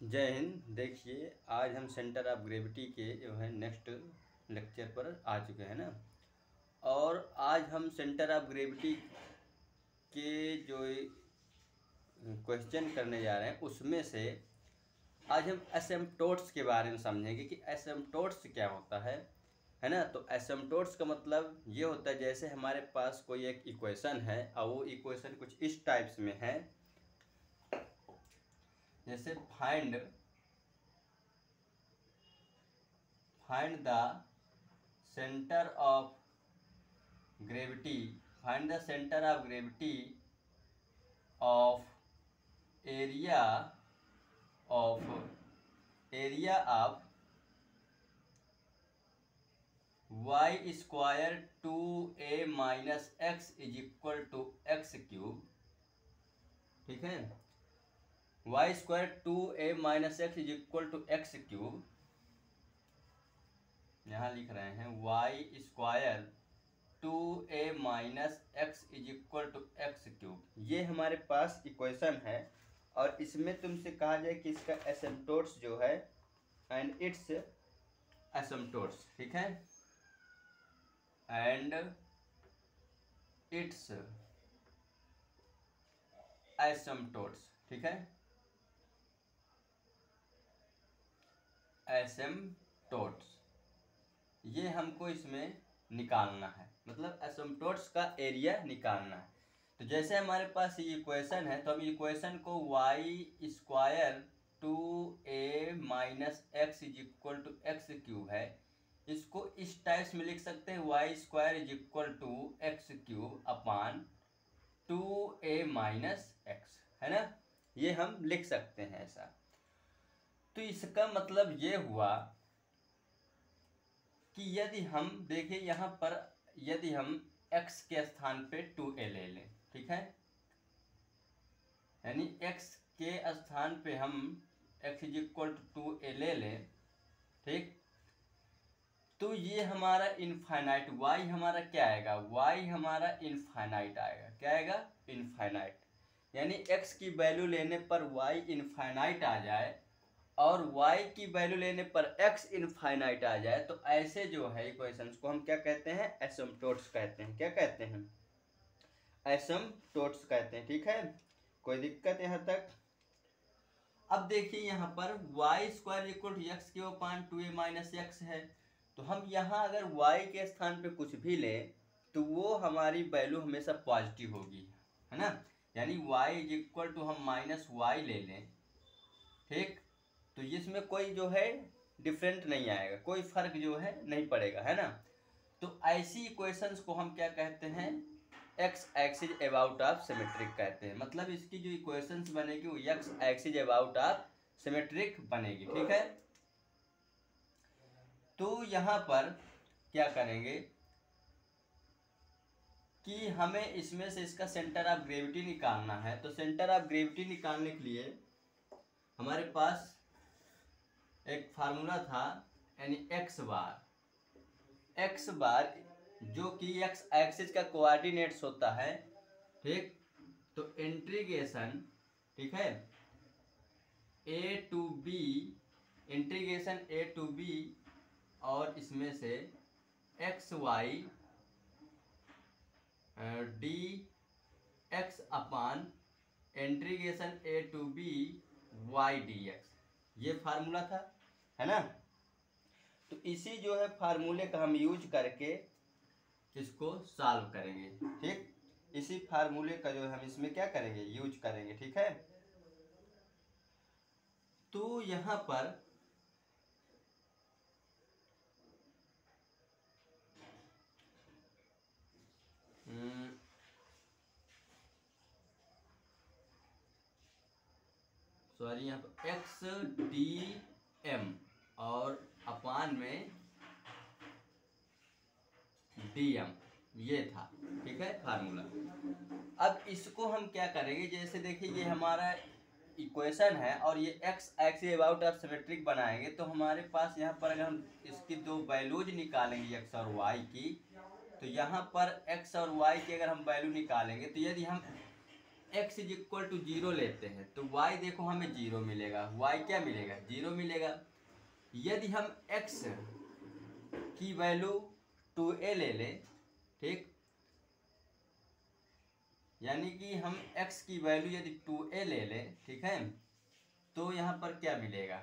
जय हिंद। देखिए, आज हम सेंटर ऑफ ग्रेविटी के जो है नेक्स्ट लेक्चर पर आ चुके हैं ना। और आज हम सेंटर ऑफ ग्रेविटी के जो क्वेश्चन करने जा रहे हैं उसमें से आज हम एसिम्पटोट्स के बारे में समझेंगे कि एसिम्पटोट्स क्या होता है ना। तो एसिम्पटोट्स का मतलब ये होता है, जैसे हमारे पास कोई एक इक्वेशन है और वो इक्वेशन कुछ इस टाइप्स में है, जैसे find the centre of gravity find the centre of gravity of area of y square 2a minus x is equal to x cube. ठीक है, y square 2a minus x is equal to x cube. यहाँ लिख रहे हैं y square 2a minus x is equal to x cube. ये हमारे पास equation है और इसमें तुमसे कहा जाए कि इसका एसिम्पटोट्स जो है एंड इट्स एसिम्पटोट्स। ठीक है, एंड इट्स एसिम्पटोट्स। ठीक है, एसिम्पटोट्स ये हमको इसमें निकालना है, मतलब एसिम्पटोट्स का एरिया निकालना है। तो जैसे हमारे पास ये इक्वेशन है तो हम इक्वेशन को y square 2a minus x is equal to x cube है, इसको इस टाइप्स में लिख सकते हैं y square is equal to x cube upon 2a minus x, है ना। ये हम लिख सकते हैं ऐसा। तो इसका मतलब ये हुआ कि यदि हम देखें यहाँ पर, यदि हम x के स्थान पे 2a ले लें, ठीक है, यानी x के स्थान पे हम x is equal to 2a ले लें, ठीक, तो ये हमारा इनफाइनाइट y हमारा क्या आएगा, y हमारा इनफाइनाइट आएगा। क्या आएगा? इनफाइनाइट। यानी x की वैल्यू लेने पर y इनफाइनाइट आ जाए और y की वैल्यू लेने पर x इनफाइनाइट आ जाए, तो ऐसे जो है इक्वेशंस को हम क्या कहते हैं? एसिम्पटोट्स कहते हैं। क्या कहते हैं? एसिम्पटोट्स कहते हैं। ठीक है, कोई दिक्कत यहाँ तक? अब देखिए यहाँ पर y square equal to x cube upon 2a minus x है, तो हम यहाँ अगर y के स्थान पे कुछ भी लें तो वो हमारी वैल्यू हमेशा पॉजिटिव होगी, है ना। यानी y इज इक्वल टू हम माइनस वाई ले लें, ठीक, तो इसमें कोई जो है डिफरेंट नहीं आएगा, कोई फर्क जो है नहीं पड़ेगा, है ना। तो ऐसी इक्वेशंस को हम क्या कहते हैं? X axis about of symmetric कहते हैं। मतलब इसकी जो इक्वेशंस बनेगी वो x axis about of symmetric बनेगी। ठीक है, तो यहाँ पर क्या करेंगे कि हमें इसमें से इसका सेंटर ऑफ ग्रेविटी निकालना है। तो सेंटर ऑफ ग्रेविटी निकालने के लिए हमारे पास एक फार्मूला था, यानी एक्स बार जो कि एक्स एक्सिस का कोऑर्डिनेट्स होता है, ठीक, तो इंटीग्रेशन, ठीक है, ए टू बी और इसमें से x y d x upon integration a to b y d x, ये फार्मूला था, है ना। तो इसी जो है फार्मूले का हम यूज करके इसको सॉल्व करेंगे। ठीक, इसी फार्मूले का जो है हम इसमें क्या करेंगे? यूज करेंगे। ठीक है, तो यहाँ पर सॉरी, यहाँ पर एक्स डी एम और अपान में डी एम, ये था। ठीक है, फार्मूला। अब इसको हम क्या करेंगे? जैसे देखिए ये हमारा इक्वेशन है और ये x axis about of symmetric बनाएंगे, तो हमारे पास यहाँ पर अगर हम इसकी दो वैल्यूज निकालेंगे एक्स और वाई की, तो यहाँ पर एक्स और वाई की अगर हम वैल्यू निकालेंगे तो यदि हम x इज इक्वल टू 0 लेते हैं तो y देखो हमें 0 मिलेगा, y क्या मिलेगा 0 मिलेगा। यदि हम x की वैल्यू 2a ले लें, ठीक, यानी कि हम x की वैल्यू यदि 2a ले लें, ठीक है, तो यहाँ पर क्या मिलेगा,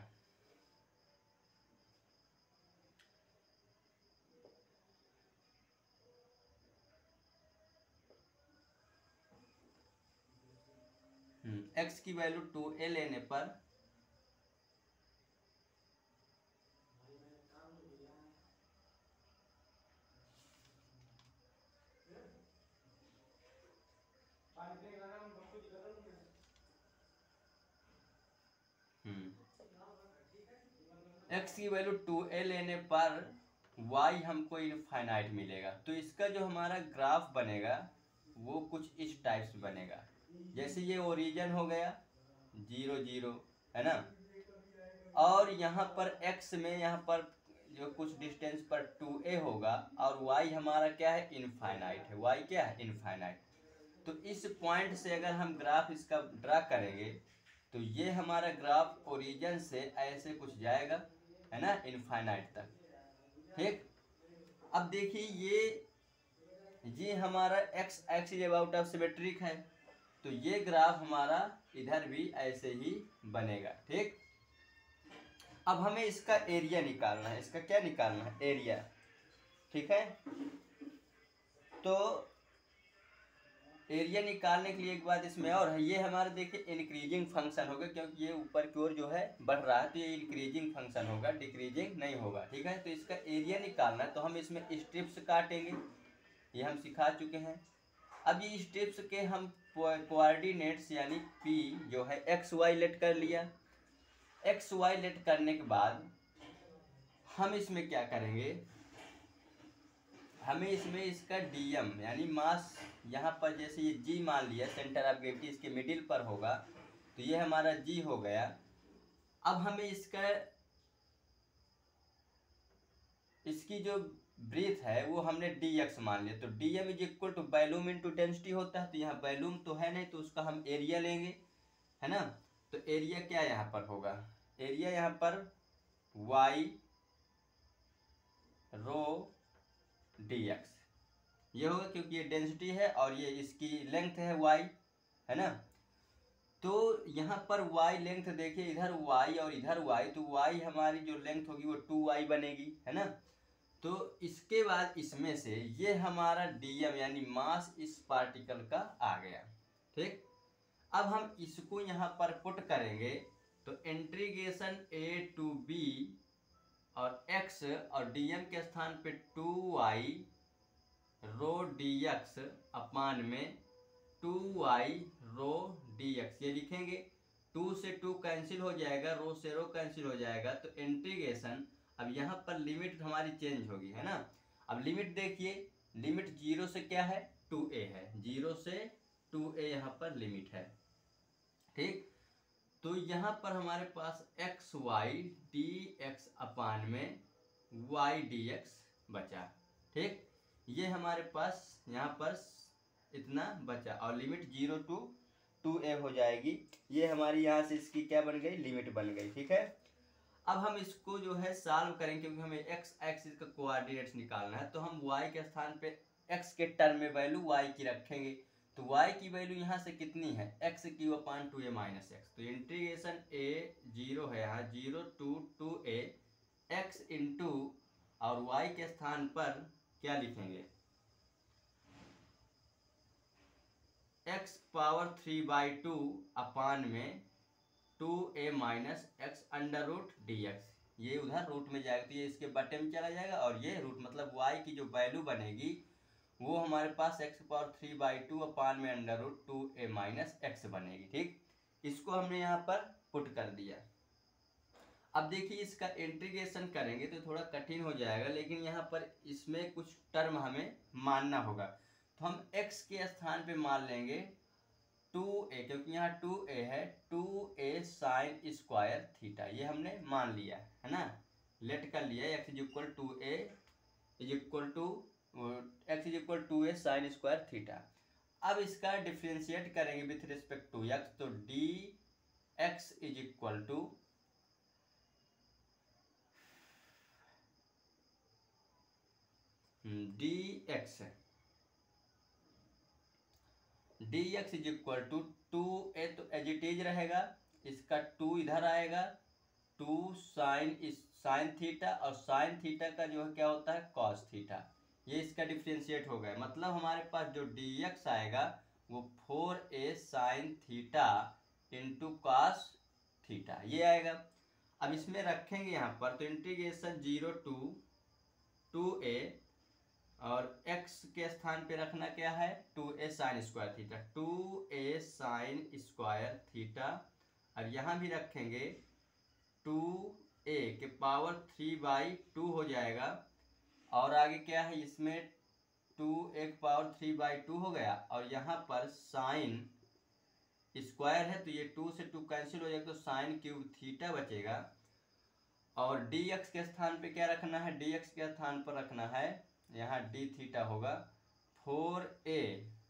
x की वैल्यू 2a लेने पर x की वैल्यू 2a लेने पर y हमको इनफाइनाइट मिलेगा। तो इसका जो हमारा ग्राफ बनेगा वो कुछ इस टाइप से बनेगा, जैसे ये ओरिजिन हो गया 0 0, है ना, और यहाँ पर x में यहाँ पर जो कुछ डिस्टेंस पर 2a होगा और y हमारा क्या है इनफाइनाइट है, y क्या है इनफाइनाइट। तो इस पॉइंट से अगर हम ग्राफ इसका ड्रा करेंगे तो ये हमारा ग्राफ ओरिजिन से ऐसे कुछ जाएगा, है ना, इनफाइनाइट तक, ठीक। अब देखिए ये हमारा x axis about of symmetric है, तो ये ग्राफ हमारा इधर भी ऐसे ही बनेगा, ठीक। अब हमें इसका एरिया निकालना है, इसका क्या निकालना है एरिया, ठीक है। तो एरिया निकालने के लिए एक बात इसमें और है, ये हमारा देखिए इंक्रीजिंग फंक्शन होगा, क्योंकि ये ऊपर की ओर जो है बढ़ रहा है तो ये इंक्रीजिंग फंक्शन होगा, डिक्रीजिंग नहीं होगा, ठीक है। तो इसका एरिया निकालना है तो हम इसमें स्ट्रिप्स काटेंगे, ये हम सिखा चुके हैं। अब ये स्ट्रिप्स के हम कोऑर्डिनेट्स यानी P जो है एक्स वाई लेट कर लिया, एक्स वाई लेट करने के बाद हम इसमें क्या करेंगे, हमें इसमें इसका डीएम यानी मास, यहाँ पर जैसे ये जी मान लिया सेंटर ऑफ ग्रेविटी इसके मिडिल पर होगा तो ये हमारा जी हो गया। अब हमें इसकी जो ब्रीथ है वो हमने डी एक्स मान लिया, तो d m is equal to volume into density होता है, तो यहाँ वॉल्यूम तो है नहीं तो उसका हम एरिया लेंगे, है ना। तो एरिया क्या यहाँ पर होगा, एरिया यहाँ पर वाई रो डी एक्स ये होगा, क्योंकि ये डेंसिटी है और ये इसकी लेंथ है y, है ना। तो यहाँ पर y लेंथ देखिए, इधर y और इधर y, तो y हमारी जो लेंथ होगी वो 2y बनेगी, है ना। तो इसके बाद इसमें से ये हमारा dm यानी मास इस पार्टिकल का आ गया, ठीक। अब हम इसको यहाँ पर पुट करेंगे तो इंटीग्रेशन a to b और x और dm के स्थान पे 2y rho D x upon में 2y रो डी एक्स ये लिखेंगे, 2 से 2 कैंसिल हो जाएगा, रो से रो कैंसिल हो जाएगा, तो इंटीग्रेशन अब यहाँ पर लिमिट हमारी चेंज होगी, है ना। अब लिमिट देखिए, लिमिट 0 से क्या है 2a है, 0 से 2a यहाँ पर लिमिट है, ठीक। तो यहाँ पर हमारे पास x y d x upon में वाई डी एक्स बचा, ठीक। ये हमारे पास यहाँ पर इतना बचा और लिमिट 0 to 2a हो जाएगी, ये हमारी यहाँ से इसकी क्या बन गई लिमिट बन गई, ठीक है। अब हम इसको जो है सॉल्व करेंगे, क्योंकि हमें x एक्सिस का कोऑर्डिनेट्स निकालना है, तो हम y के स्थान पे x के टर्म में वैल्यू y की रखेंगे, तो y की वैल्यू यहाँ से कितनी है x cube upon 2a minus x, तो इंटीग्रेशन a 0 है यहाँ 0 to 2a x इंटू और y के स्थान पर क्या लिखेंगे x पावर 3/2 अपान में 2a minus x under root d x, ये उधर रूट में जाएगा तो ये इसके बटे में चला जाएगा और ये रूट मतलब y की जो वैल्यू बनेगी वो हमारे पास x पावर 3/2 अपान में under root 2a minus x बनेगी, ठीक। इसको हमने यहाँ पर पुट कर दिया। अब देखिए इसका इंटीग्रेशन करेंगे तो थोड़ा कठिन हो जाएगा, लेकिन यहाँ पर इसमें कुछ टर्म हमें मानना होगा, तो हम x के स्थान पे मान लेंगे 2a, क्योंकि यहाँ 2a है 2a साइन स्क्वायर थीटा, ये हमने मान लिया, है ना, लेट कर लिया x is equal to a is equal to x is equal 2a sine square theta. अब इसका डिफ्रेंशिएट करेंगे विथ रिस्पेक्ट टू एक्स, तो d x is equal to d x is equal to 2a, तो as it is रहेगा, इसका 2 इधर आएगा, 2 sine theta, और साइन थीटा का जो है क्या होता है कॉस थीटा। ये इसका डिफ्रेंशिएट हो गया, मतलब हमारे पास जो dx आएगा वो 4a sine theta into cos theta ये आएगा। अब इसमें रखेंगे यहाँ पर, तो इंटीग्रेशन 0 टू 2a, और x के स्थान पे रखना क्या है 2a sine square theta, 2a sine square theta, और यहाँ भी रखेंगे 2a के पावर 3/2 हो जाएगा, और आगे क्या है इसमें 2a के पावर 3/2 हो गया, और यहाँ पर साइन स्क्वायर है तो ये 2 से 2 कैंसिल हो जाएगा, तो साइन क्यूब थीटा बचेगा। और dx के स्थान पे क्या रखना है, dx के स्थान पर रखना है यहाँ डी थीटा होगा 4a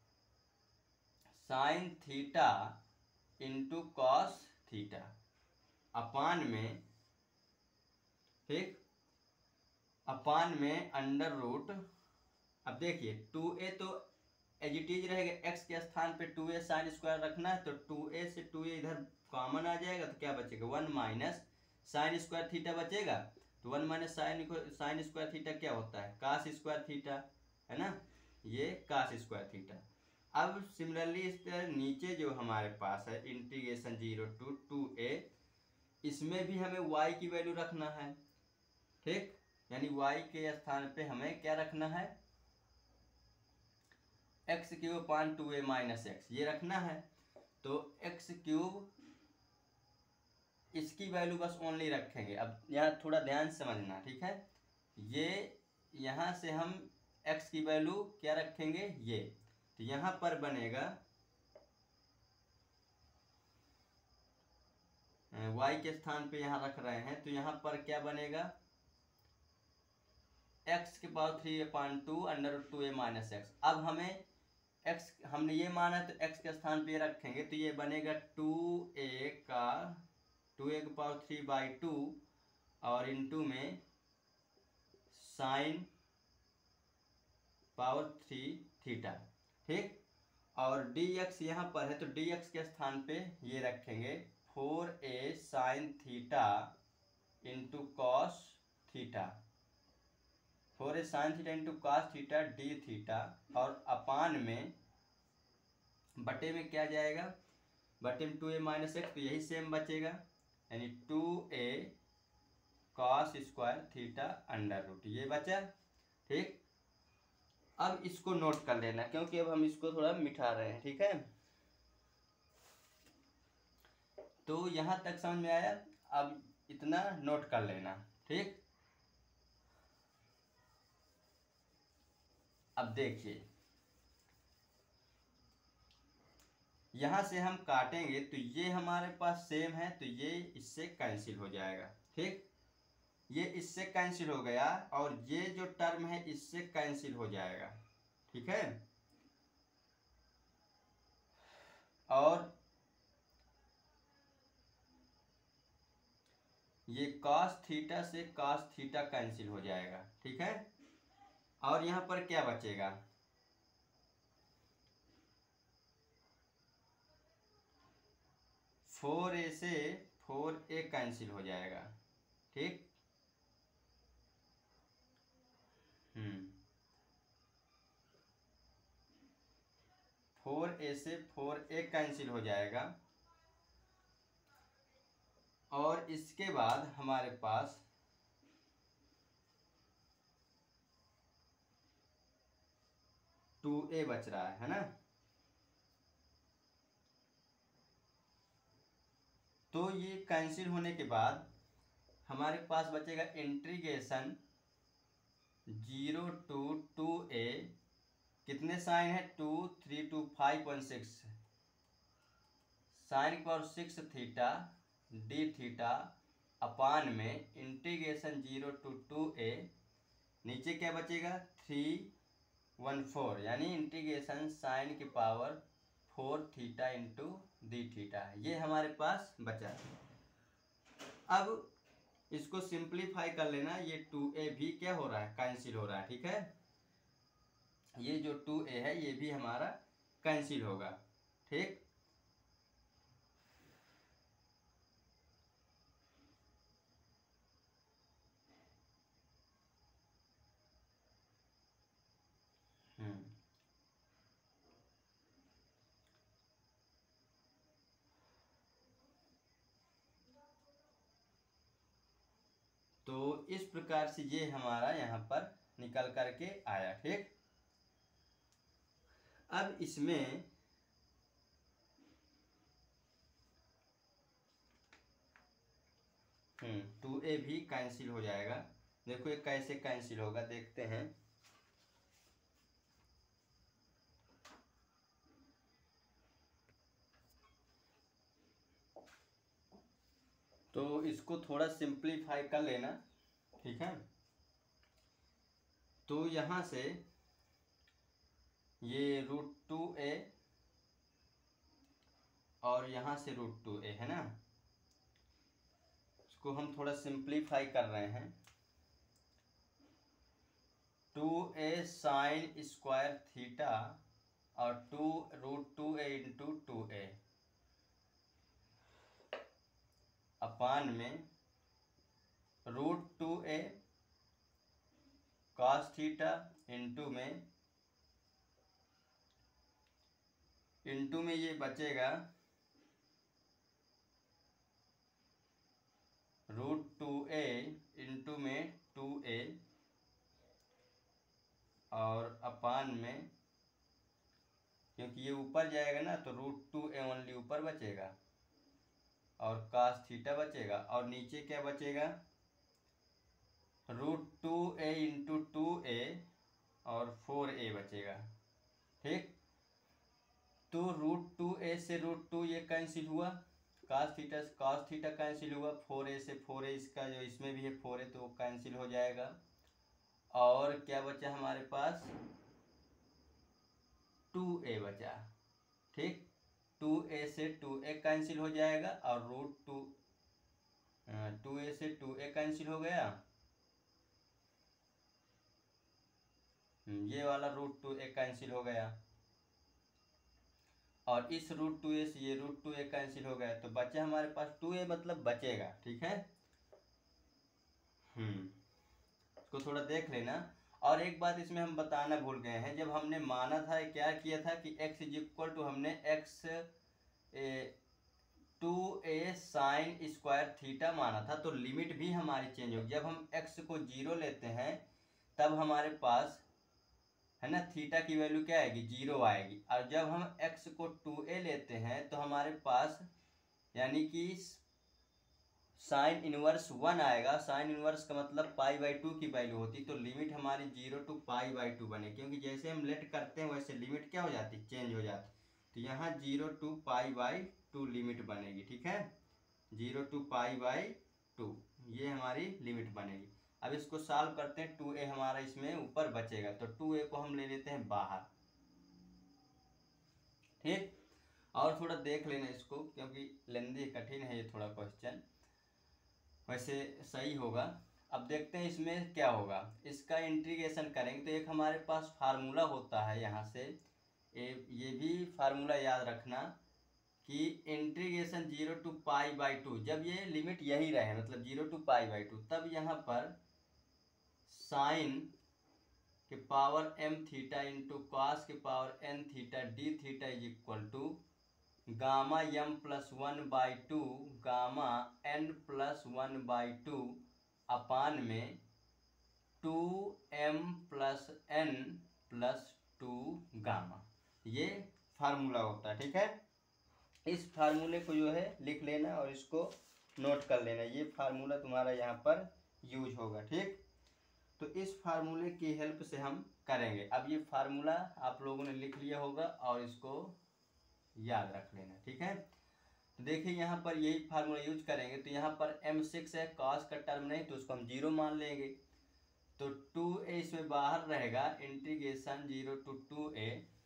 sine theta into cos theta upon में, ठीक, अपान में अंडर रूट। अब देखिए 2a तो एज इट इज रहेगा, x के स्थान पे 2a साइन स्क्वायर रखना है, तो 2a से 2a इधर कॉमन आ जाएगा, तो क्या बचेगा 1 माइनस साइन स्क्वायर थीटा बचेगा, तो 1 माइनस साइन स्क्वायर थीटा क्या होता है कास स्क्वायर थीटा, है ना, ये कास स्क्वायर थीटा। अब सिमिलरली इस तरह नीचे जो हमारे पास है इंटीग्रेशन 0 टू 2a, इसमें भी हमें y की वैल्यू रखना है, ठीक, यानी y के स्थान पे हमें क्या रखना है x cube upon 2a minus x ये रखना है, तो एक्स क्यूब इसकी वैल्यू बस ओनली रखेंगे। अब यहाँ थोड़ा ध्यान समझना, ठीक है, ये यहाँ से हम x की वैल्यू क्या रखेंगे ये, तो यहाँ पर बनेगा y के स्थान पे यहाँ रख रहे हैं, तो यहाँ पर क्या बनेगा x के power 3/2 under root 2a minus x. अब हमें x हमने ये माना तो x के स्थान पे रखेंगे, तो ये बनेगा 2a के पावर 3/2 और इंटू में साइन पावर 3 थीटा, ठीक, और dx यहाँ पर है तो dx के स्थान पे ये रखेंगे 4a sine theta into cos theta, 4a sine theta into cos theta d theta, और अपान में बटे में क्या जाएगा, बटे में 2a माइनस एक्स, तो यही सेम बचेगा, यानी 2a cos square theta under root ये बचा, ठीक। अब इसको नोट कर लेना क्योंकि अब हम इसको थोड़ा मिटा रहे हैं, ठीक है, तो यहां तक समझ में आया, अब इतना नोट कर लेना, ठीक। अब देखिए यहां से हम काटेंगे तो ये हमारे पास सेम है, तो ये इससे कैंसिल हो जाएगा, ठीक, ये इससे कैंसिल हो गया, और ये जो टर्म है इससे कैंसिल हो जाएगा, ठीक है, और ये cos थीटा से cos थीटा कैंसिल हो जाएगा, ठीक है, और यहाँ पर क्या बचेगा 4a से 4a कैंसिल हो जाएगा, ठीक, 4a से 4a कैंसिल हो जाएगा, और इसके बाद हमारे पास टू ए बच रहा है ना, तो ये कैंसिल होने के बाद हमारे पास बचेगा इंटीग्रेशन 0 टू 2a, कितने साइन है 2 3 2 5.6 साइन की power 6 theta d theta upon में इंटीग्रेशन 0 टू 2a, नीचे क्या बचेगा 3 1/4 यानी इंटीग्रेशन साइन की power 4 theta into d theta, ये हमारे पास बचा। अब इसको सिंप्लीफाई कर लेना, ये 2a भी क्या हो रहा है, कैंसिल हो रहा है, ठीक है। ये जो 2a है ये भी हमारा कैंसिल होगा, ठीक। तो इस प्रकार से ये हमारा यहाँ पर निकल करके आया, ठीक। अब इसमें 2a भी कैंसिल हो जाएगा। देखो ये कैसे कैंसिल होगा, देखते हैं। तो इसको थोड़ा सिंप्लीफाई कर लेना, ठीक है। तो यहाँ से ये √2a और यहाँ से √2a है ना, इसको हम थोड़ा सिंप्लीफाई कर रहे हैं। 2a साइन स्क्वायर थीटा और 2√2a इंटू 2a अपान में √2a cos थीटा इंटू में ये बचेगा √2a इंटू में 2a और अपान में, क्योंकि ये ऊपर जाएगा ना तो √2a ओनली ऊपर बचेगा और cos थीटा बचेगा, और नीचे क्या बचेगा, √2a इंटू 2a और 4a बचेगा, ठीक। तो √2a से √2 ये कैंसिल हुआ, cos थीटा कैंसिल हुआ, 4a से 4a इसका जो इसमें भी है 4a तो कैंसिल हो जाएगा। और क्या बचा हमारे पास, 2a बचा, ठीक। 2a से 2a कैंसिल हो जाएगा और √2 से 2a कैंसिल हो गया, ये वाला √2a कैंसिल हो गया, और इस √2a से ये √2a कैंसिल हो गया, तो बचा हमारे पास 2a, मतलब बचेगा, ठीक है। इसको थोड़ा देख लेना। और एक बात इसमें हम बताना भूल गए हैं, जब हमने माना था, क्या किया था कि x इज इक्वल टू, हमने x 2a sine square theta माना था, तो लिमिट भी हमारी चेंज होगी। जब हम x को 0 लेते हैं तब हमारे पास है ना थीटा की वैल्यू क्या आएगी, 0 आएगी, और जब हम x को 2a लेते हैं तो हमारे पास यानी कि साइन इनवर्स 1 आएगा। साइन इनवर्स का मतलब π/2 की वैल्यू होती, तो लिमिट हमारी 0 टू π/2 बने, क्योंकि जैसे हम लेट करते हैं वैसे लिमिट क्या हो जाती, चेंज हो जाती। तो यहाँ 0 टू π/2 लिमिट बनेगी, ठीक है। 0 टू π/2 ये हमारी लिमिट बनेगी। अब इसको सॉल्व करते हैं, 2a हमारा इसमें ऊपर बचेगा, तो 2a को हम ले लेते हैं बाहर, ठीक। और थोड़ा देख लेना इसको, क्योंकि लेंदी कठिन है ये थोड़ा क्वेश्चन, वैसे सही होगा। अब देखते हैं इसमें क्या होगा, इसका इंटीग्रेशन करेंगे तो एक हमारे पास फार्मूला होता है, यहाँ से ये भी फार्मूला याद रखना कि इंटीग्रेशन 0 टू π/2, जब ये लिमिट यही रहे मतलब 0 टू π/2, तब यहाँ पर साइन के power m theta into cos के power n theta d theta is equal to gamma m plus 1/2 gamma n plus 1/2 upon में 2m plus n plus 2 gamma, ये फार्मूला होता है, ठीक है। इस फार्मूले को जो है लिख लेना और इसको नोट कर लेना, ये फार्मूला तुम्हारा यहाँ पर यूज होगा, ठीक। तो इस फार्मूले की हेल्प से हम करेंगे। अब ये फार्मूला आप लोगों ने लिख लिया होगा और इसको याद रख लेना, ठीक है। तो देखिए यहाँ पर यही फार्मूला यूज करेंगे, तो यहाँ पर m6 है, cos का टर्म नहीं तो उसको हम 0 मान लेंगे, तो 2a इसमें बाहर रहेगा, इंटीग्रेशन 0 to 2a।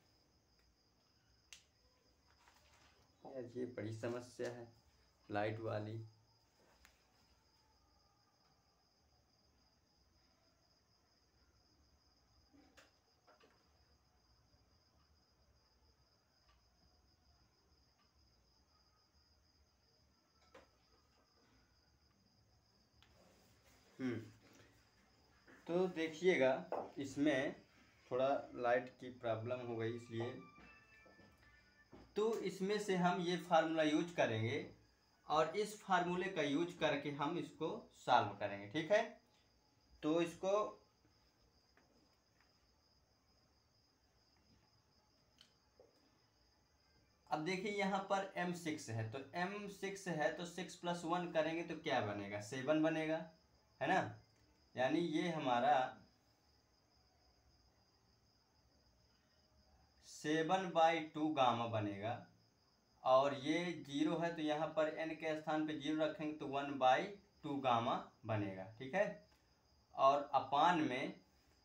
ये बड़ी समस्या है लाइट वाली। तो देखिएगा, इसमें थोड़ा लाइट की प्रॉब्लम हो गई, इसलिए तो इसमें से हम ये फार्मूला यूज करेंगे और इस फार्मूले का यूज करके हम इसको सॉल्व करेंगे, ठीक है। तो इसको अब देखिए, यहाँ पर m6 है, तो m6 है तो 6 + 1 करेंगे तो क्या बनेगा, 7 बनेगा, है ना। यानी ये हमारा 7/2 गामा बनेगा। और ये 0 है तो यहाँ पर n के स्थान पे 0 रखेंगे तो 1/2 गामा बनेगा, ठीक है। और अपान में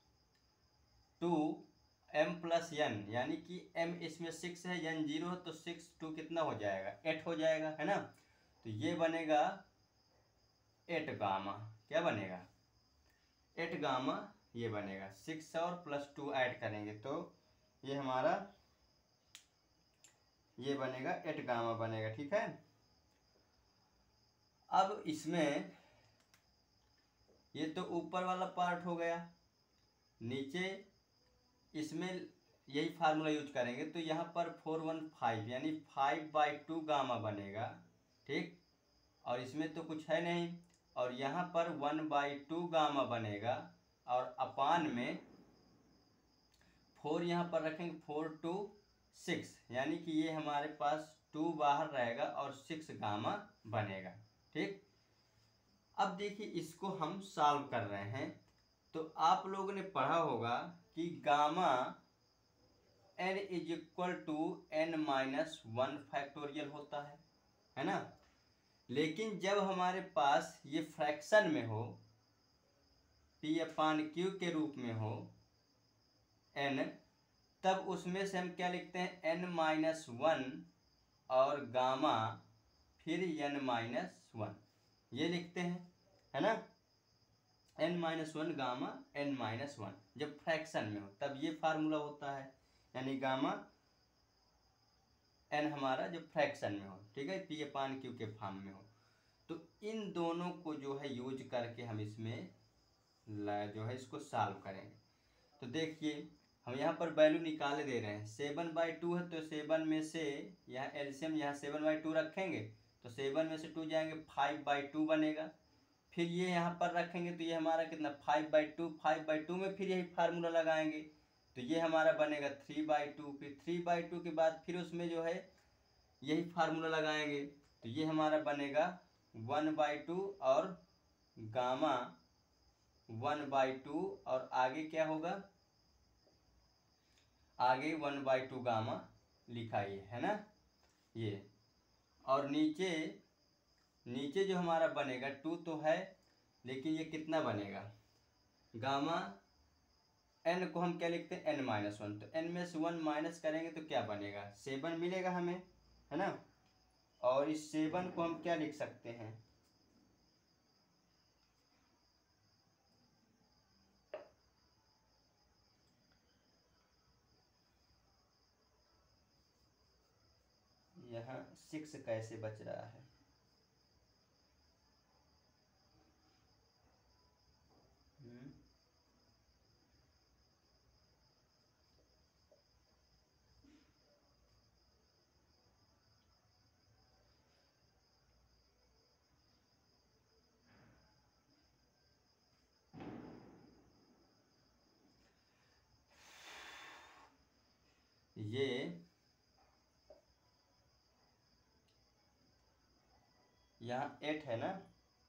2m + n, यानी कि m इसमें 6 है, n 0 है तो 6 2 कितना हो जाएगा, 8 हो जाएगा, है ना। तो ये बनेगा 8 गामा। क्या बनेगा, 8 गामा ये बनेगा। 6 और +2 ऐड करेंगे तो ये हमारा ये बनेगा 8 गामा बनेगा, ठीक है। अब इसमें ये तो ऊपर वाला पार्ट हो गया, नीचे इसमें यही फार्मूला यूज करेंगे तो यहाँ पर 415 यानी 5/2 गामा बनेगा, ठीक। और इसमें तो कुछ है नहीं, और यहाँ पर 1/2 गामा बनेगा। और अपान में 4 यहाँ पर रखेंगे, 4 to 6, यानी कि ये हमारे पास 2 बाहर रहेगा और 6 गामा बनेगा, ठीक। अब देखिए, इसको हम सॉल्व कर रहे हैं तो आप लोगों ने पढ़ा होगा कि गामा n = n-1 फैक्टोरियल होता है ना। लेकिन जब हमारे पास ये फ्रैक्शन में हो, p/q के रूप में हो n, तब उसमें से हम क्या लिखते हैं, n-1 और गामा फिर n-1 ये लिखते हैं, है ना। n-1 गामा n-1 जब फ्रैक्शन में हो तब ये फार्मूला होता है, यानी गामा n हमारा जब फ्रैक्शन में हो, ठीक है, p/q के फॉर्म में हो। तो इन दोनों को जो है यूज करके हम इसमें जो है इसको सॉल्व करेंगे। तो देखिए, हम यहाँ पर वैल्यू निकाले दे रहे हैं, 7/2 है तो 7 में से यहाँ एलसीएम यहाँ 7/2 रखेंगे तो 7 में से 2 जाएंगे, 5/2 बनेगा। फिर ये यहाँ पर रखेंगे तो ये हमारा कितना, 5/2 में फिर यही फार्मूला लगाएंगे तो ये हमारा बनेगा 3/2। फिर 3/2 के बाद फिर उसमें जो है यही फार्मूला लगाएंगे तो ये हमारा बनेगा 1/2 और गामा 1/2, और आगे क्या होगा, आगे 1/2 गामा लिखा ये, है ना ये। और नीचे नीचे जो हमारा बनेगा 2 तो है, लेकिन ये कितना बनेगा, गामा n को हम क्या लिखते हैं, n-1, तो n में से 1 माइनस करेंगे तो क्या बनेगा, 7 मिलेगा हमें, है ना। और इस 7 को हम क्या लिख सकते हैं, यहाँ 6 कैसे बच रहा है, ये यहाँ 8 है ना,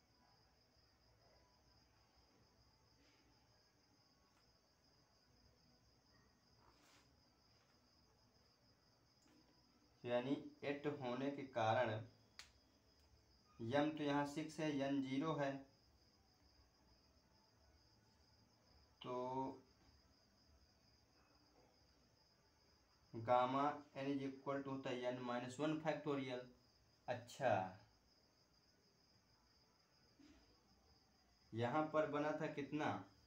यानी 8 होने के कारण यम तो यहाँ 6 है, n 0 है, तो gamma n is equal to होता है n माइनस वन फैक्टोरियल। अच्छा, यहाँ पर बना था कितना,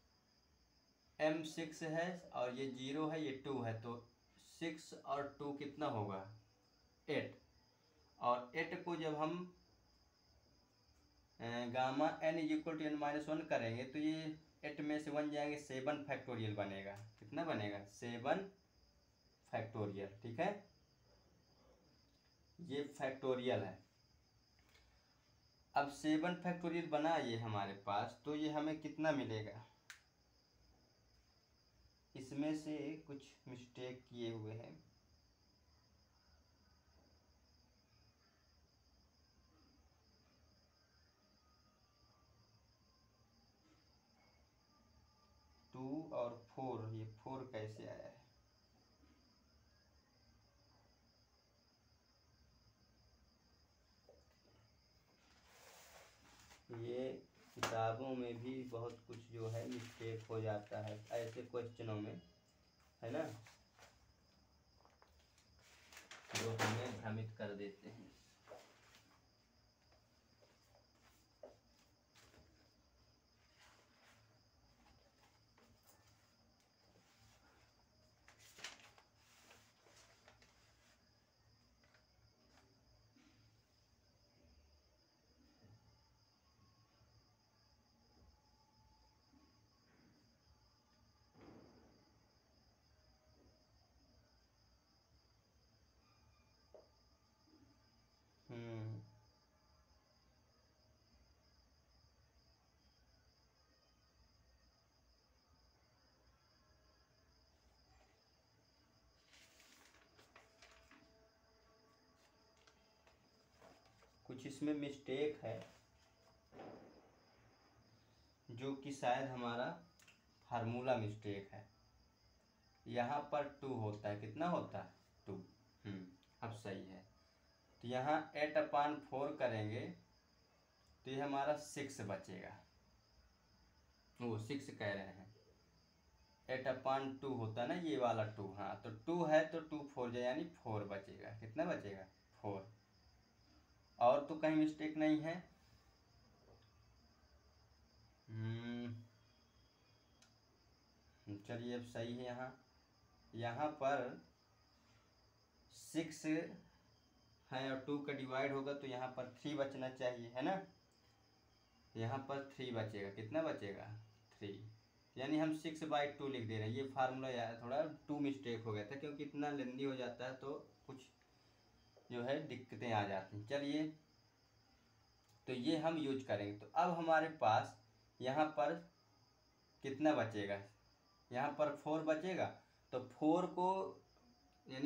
m6 है और ये 0 है, ये 2 है, तो 6 और 2 कितना होगा 8। और 8 को जब हम gamma n is equal to n minus one करेंगे तो ये 8 में से 1 जाएंगे, 7 फैक्टोरियल बनेगा। कितना बनेगा 7 फैक्टोरियल। ठीक है, ये फैक्टोरियल है। अब 7 फैक्टोरियल बना ये हमारे पास, तो ये हमें कितना मिलेगा, इसमें से कुछ मिस्टेक किए हुए हैं। टू और 4, ये 4 कैसे आया है, ये किताबों में भी बहुत कुछ जो है मिस्टेक हो जाता है ऐसे क्वेश्चनों में, है ना, जो हमें भ्रमित कर देते हैं। कुछ इसमें मिस्टेक है जो कि शायद हमारा फार्मूला मिस्टेक है। यहाँ पर 2 होता है, कितना होता है 2। अब सही है। तो यहाँ 8/4 करेंगे तो ये हमारा 6 बचेगा, वो 6 कह रहे हैं, 8/2 होता है ना ये वाला 2। हाँ, तो 2 है तो 2 4 जाए यानी 4 बचेगा। कितना बचेगा 4। और तो कहीं मिस्टेक नहीं है। चलिए अब सही है। यहाँ पर 6 है और 2 का डिवाइड होगा तो यहाँ पर 3 बचना चाहिए, है ना। यहाँ पर 3 बचेगा। कितना बचेगा 3, यानी हम 6/2 लिख दे रहे हैं। ये फार्मूला यार थोड़ा 2 मिस्टेक हो गया था क्योंकि इतना लेंदी हो जाता है तो कुछ जो है दिक्कतें आ जाती हैं। चलिए, तो ये हम यूज करेंगे। तो अब हमारे पास यहाँ पर कितना बचेगा, यहाँ पर 4 बचेगा। तो 4 को यानी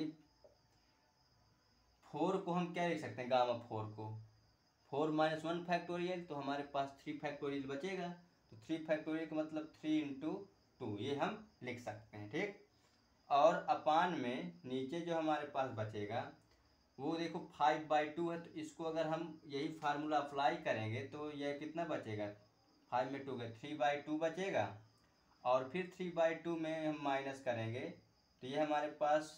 4 को हम क्या लिख सकते हैं, गामा 4 को 4 माइनस 1 फैक्टोरियल, तो हमारे पास 3 फैक्टोरियल बचेगा। तो 3 फैक्टोरियल का मतलब 3 इंटू 2, ये हम लिख सकते हैं। ठीक, और अपान में नीचे जो हमारे पास बचेगा वो देखो 5/2 है, तो इसको अगर हम यही फार्मूला अप्लाई करेंगे तो यह कितना बचेगा, 5 में 2 गए 3/2 बचेगा। और फिर 3/2 में हम माइनस करेंगे तो ये हमारे पास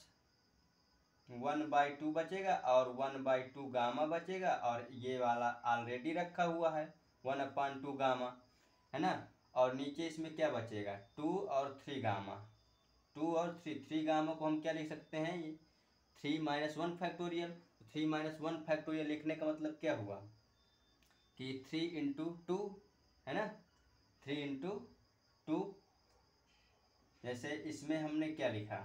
1/2 बचेगा और 1/2 गामा बचेगा। और ये वाला ऑलरेडी रखा हुआ है 1/2 गामा, है ना। और नीचे इसमें क्या बचेगा 2 और 3 गामा। 2 और 3 गामा को हम क्या लिख सकते हैं, ये 3 माइनस 1 फैक्टोरियल। 3 माइनस 1 फैक्टोरियल लिखने का मतलब क्या हुआ कि 3 इंटू 2, है ना, 3 इंटू 2। जैसे इसमें हमने क्या लिखा,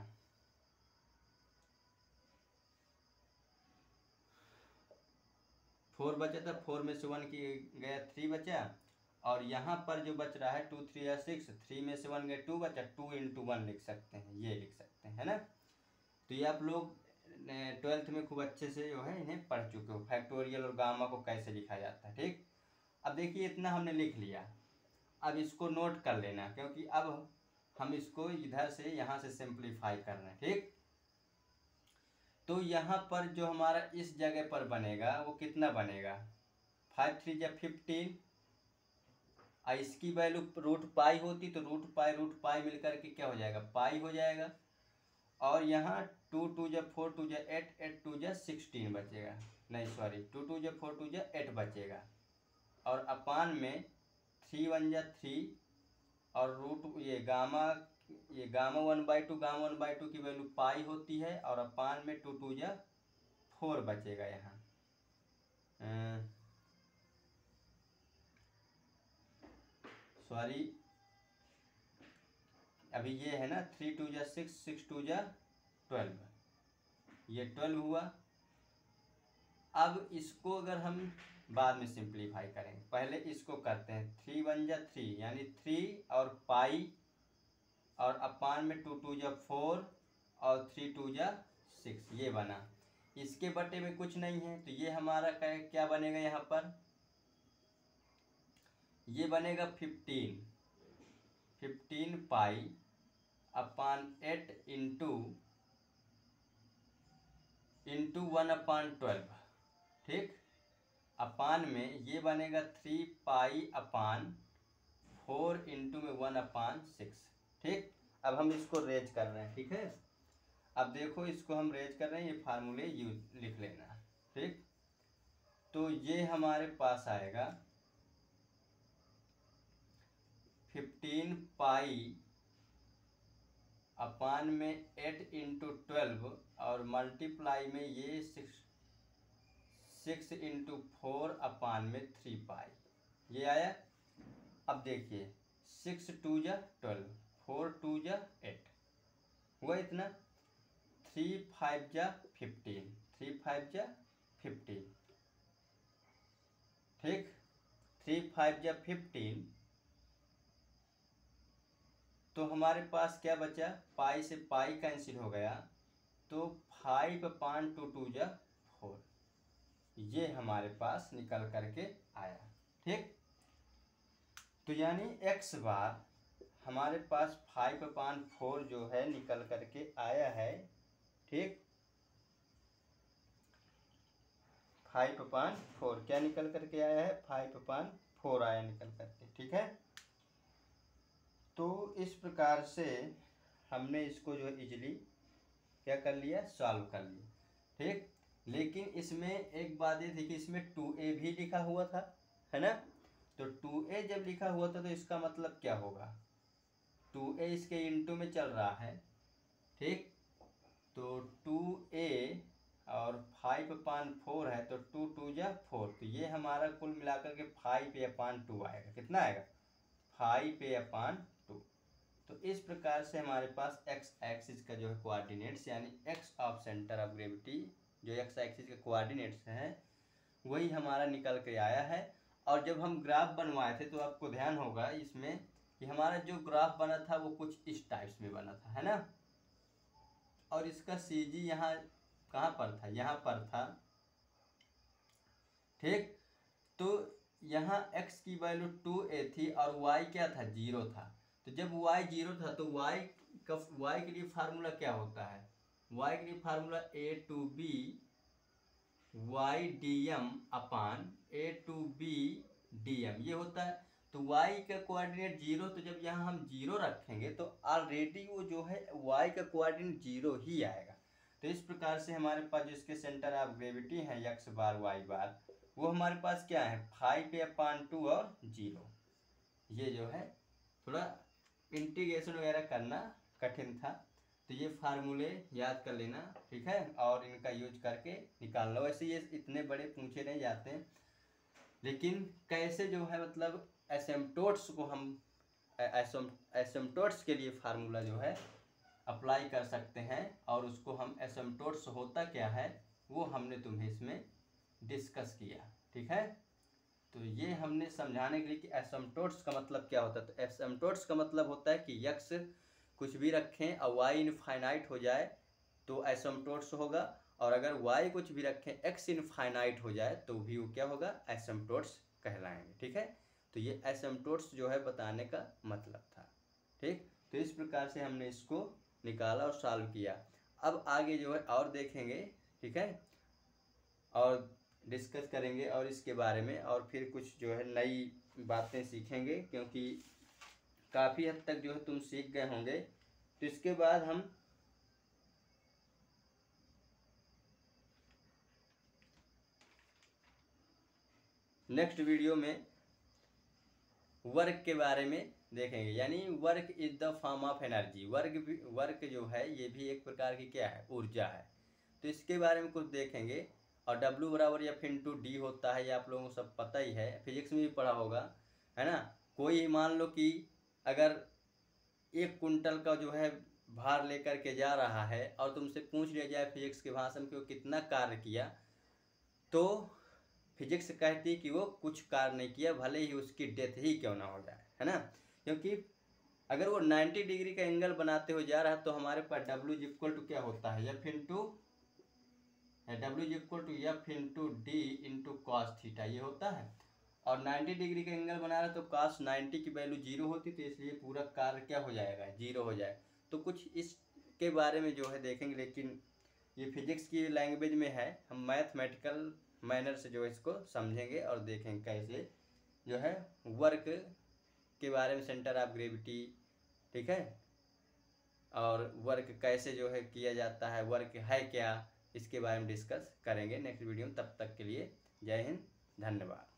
4 बचा था, 4 में से 1 की गया 3 बचा। और यहाँ पर जो बच रहा है 2 3 या 6, 3 में से 1 गया 2 बचा, 2 इंटू 1 लिख सकते हैं, ये लिख सकते हैं, है ना। तो ये आप लोग 12th में खूब अच्छे से जो है इन्हें पढ़ चुके हो, फैक्टोरियल और गामा को कैसे लिखा जाता है। ठीक, अब देखिए इतना हमने लिख लिया। अब इसको नोट कर लेना क्योंकि अब हम इसको इधर से यहाँ से सिंप्लीफाई कर रहे हैं। ठीक, तो यहाँ पर जो हमारा इस जगह पर बनेगा वो कितना बनेगा, 5 3 या 15, और इसकी वैल्यू रूट पाई होती तो रूट पाई मिलकर के क्या हो जाएगा, पाई हो जाएगा। और यहाँ 2 2 जा 4 2 जा 8 8 2 जा 16 बचेगा, नहीं सॉरी 2 2 जा 4 2 जा 8 बचेगा। और अपान में 3 1 जा 3 और रूट ये गामा 1/2 गामा 1/2 की वैल्यू पाई होती है। और अपान में 2 2 जा 4 बचेगा यहाँ। सॉरी अभी ये है ना 3 2 जा 6 6 2 जा 12, ये 12 हुआ। अब इसको अगर हम बाद में सिंप्लीफाई करेंगे, पहले इसको करते हैं। 3 1 जा 3 यानी 3 और पाई और अपान में 2 2 जा 4 और 3 2 जा 6 ये बना। इसके बटे में कुछ नहीं है तो ये हमारा क्या बनेगा, यहाँ पर ये बनेगा 15 पाई अपान 8 इंटू 1/12, ठीक। अपान में ये बनेगा 3 पाई अपान 4 इंटू में 1/6, ठीक। अब हम इसको रेज कर रहे हैं, ठीक है। अब देखो इसको हम रेज कर रहे हैं, ये फार्मूले यूज लिख लेना, ठीक। तो ये हमारे पास आएगा 15 पाई अपान में 8 इंटू 12 और मल्टीप्लाई में ये 6 इंटू 4 अपान में 3 पाई, ये आया। अब देखिए 6 2 जा 12 4 2 जा 8 हुआ इतना। 3 5 जा 15 3 5 जा 15, ठीक। 3 5 जा 15 तो हमारे पास क्या बचा, पाई से पाई कैंसिल हो गया तो 5/2 जा 4, ये हमारे पास निकल करके आया, ठीक। तो यानी x बार हमारे पास 5/4 जो है निकल करके आया है, ठीक। 5/4 क्या निकल करके आया है, 5/4 आया निकल करके, ठीक है। तो इस प्रकार से हमने इसको जो इजीली क्या कर लिया, सॉल्व कर लिया, ठीक। लेकिन इसमें एक बात ये थी कि इसमें 2a भी लिखा हुआ था, है ना। तो 2a जब लिखा हुआ था तो इसका मतलब क्या होगा, 2a इसके इंटू में चल रहा है, ठीक। तो 2a और 5/4 है तो 2 2 जा 4, तो ये हमारा कुल मिलाकर के 5/2 आएगा। कितना आएगा, 5/2। तो इस प्रकार से हमारे पास x एक्सिस का जो है कोऑर्डिनेट्स यानी x of centre of gravity जो x एक्सिस के कोऑर्डिनेट्स हैं वही हमारा निकल के आया है। और जब हम ग्राफ बनवाए थे तो आपको ध्यान होगा इसमें कि हमारा जो ग्राफ बना था वो कुछ इस टाइप्स में बना था, है ना। और इसका CG यहाँ कहाँ पर था, यहाँ पर था, ठीक। तो यहाँ x की वैल्यू 2a थी और y क्या था, 0 था। तो जब y 0 था तो y के लिए फार्मूला क्या होता है, y के लिए formula a to b y dm अपान a to b dm ये होता है। तो y का कोऑर्डिनेट 0, तो जब यहाँ हम 0 रखेंगे तो ऑलरेडी वो जो है y का कोऑर्डिनेट 0 ही आएगा। तो इस प्रकार से हमारे पास जिसके सेंटर ऑफ ग्रेविटी है x बार y बार वो हमारे पास क्या है 5/2 और 0। ये जो है थोड़ा इंटीग्रेशन वगैरह करना कठिन था, तो ये फार्मूले याद कर लेना, ठीक है। और इनका यूज करके निकाल लो। वैसे ये इतने बड़े पूछे नहीं जाते हैं, लेकिन कैसे जो है मतलब एसिम्पटोट्स को हम एसिम्पटोट्स के लिए फार्मूला जो है अप्लाई कर सकते हैं और उसको हम एसिम्पटोट्स होता क्या है वो हमने तुम्हें इसमें डिस्कस किया, ठीक है। तो ये हमने समझाने के लिए कि एसिम्पटोट्स का मतलब क्या होता है। तो एसिम्पटोट्स का मतलब होता है कि x कुछ भी रखें और y इनफाइनाइट हो जाए तो एसिम्पटोट्स होगा, और अगर y कुछ भी रखें x इनफाइनाइट हो जाए तो भी वो क्या होगा, एसिम्पटोट्स कहलाएंगे, ठीक है। तो ये एसिम्पटोट्स जो है बताने का मतलब था, ठीक। तो इस प्रकार से हमने इसको निकाला और सॉल्व किया। अब आगे जो है और देखेंगे, ठीक है, और डिस्कस करेंगे और इसके बारे में, और फिर कुछ जो है नई बातें सीखेंगे, क्योंकि काफ़ी हद तक जो है तुम सीख गए होंगे। तो इसके बाद हम नेक्स्ट वीडियो में वर्क के बारे में देखेंगे, यानी work is the form of energy. Work जो है ये भी एक प्रकार की क्या है, ऊर्जा है। तो इसके बारे में कुछ देखेंगे। और W बराबर F इंटू डी होता है, ये आप लोगों को सब पता ही है, फिजिक्स में भी पढ़ा होगा, है ना। कोई मान लो कि अगर 1 कुंटल का जो है भार लेकर के जा रहा है और तुमसे पूछ लिया जाए फिजिक्स के भाषा में कि वो कितना कार्य किया, तो फिजिक्स कहती कि वो कुछ कार्य नहीं किया, भले ही उसकी डेथ ही क्यों ना हो जाए, है ना। क्योंकि अगर वो 90 डिग्री का एंगल बनाते हुए जा रहा है तो हमारे पास W इक्वल टू क्या होता है, F into d into cos theta, ये होता है। और 90 डिग्री का एंगल बना रहा है तो cos 90 की वैल्यू 0 होती, तो इसलिए पूरा कार्य क्या हो जाएगा, 0 हो जाए। तो कुछ इसके बारे में जो है देखेंगे, लेकिन ये फिजिक्स की लैंग्वेज में है, हम मैथमेटिकल मैनर से जो है इसको समझेंगे और देखेंगे कैसे जो है वर्क के बारे में, सेंटर ऑफ ग्रेविटी, ठीक है, और वर्क कैसे जो है किया जाता है, वर्क है क्या, इसके बारे में डिस्कस करेंगे नेक्स्ट वीडियो में। तब तक के लिए जय हिंद, धन्यवाद।